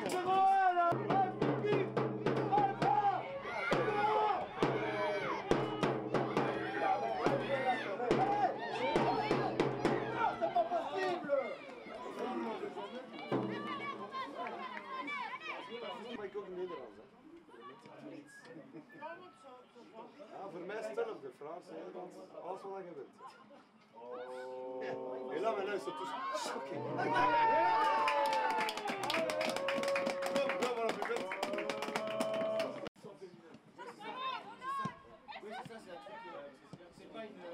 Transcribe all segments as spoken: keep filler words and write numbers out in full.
Ja, voor mij is het hetzelfde, Frans, Nederlands, alles wat je wilt. Oh. Hela, maar luister, het is shocking. Kom, kom maar op je bed. Oui, c'est ça, c'est un truc. C'est pas une.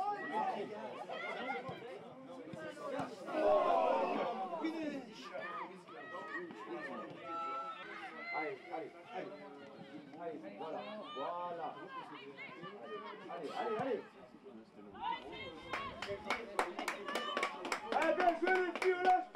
Allez, allez, allez. Allez, voilà, voilà. Allez, allez, allez. Allez, bien joué les filles, là.